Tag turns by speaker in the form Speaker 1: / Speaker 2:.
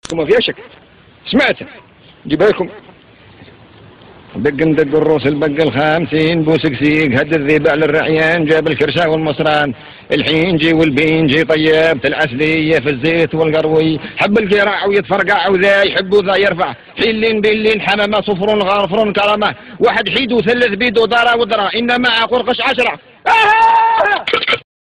Speaker 1: وما فيها شك. سمعت جيبها لكم. دق ندق الروس البق الخامسين بوسكسيق هد الذيب على الرعيان جاب الكرشة والمصران الحينجي والبينجي طيبت العسلية في الزيت والقروي حب القراع ويتفرقع وذا يحب وذا يرفع حلين بلين حمامة صفر غرفر كرمة واحد حيد وثلث بيد ودارة ودرا إنما قرقش 10